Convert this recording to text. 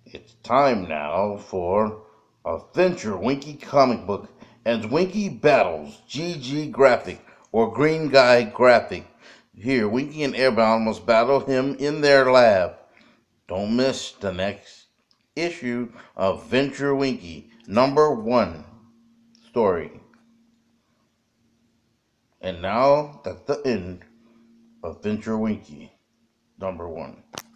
It's time now for Adventure Winky comic book as Winky battles GG Graphic or Green Guy Graphic. Here, Winky and Airbound must battle him in their lab. Don't miss the next issue of Adventure Winky, #1 story. And now that's the end of Adventure Winky, #1.